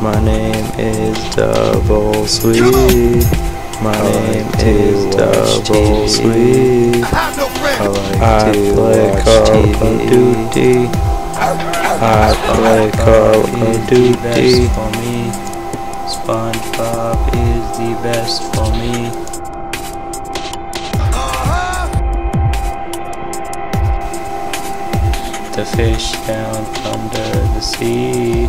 My name is Double Swee. My name is Double Swee. I play Call of Duty. I play Call of Duty. For me, SpongeBob is the best for me. The fish down under the sea,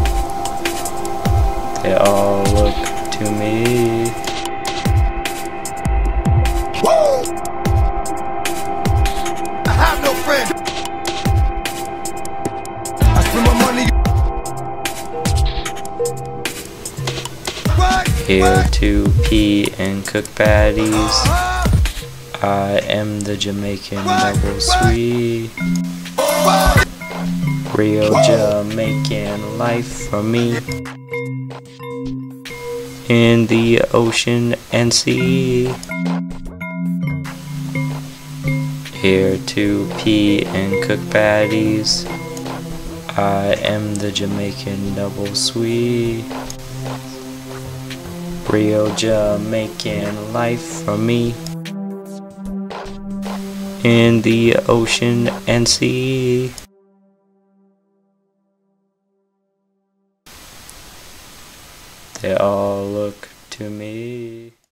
they all look to me. Woo! I have no friend. I spend my money. Here to pee and cook baddies. I am the Jamaican Double Swee. Real Jamaican life for me. In the ocean and sea. Here to pee and cook baddies. I am the Jamaican Double Swee. Real Jamaican life for me. In the ocean and sea. They all look to me.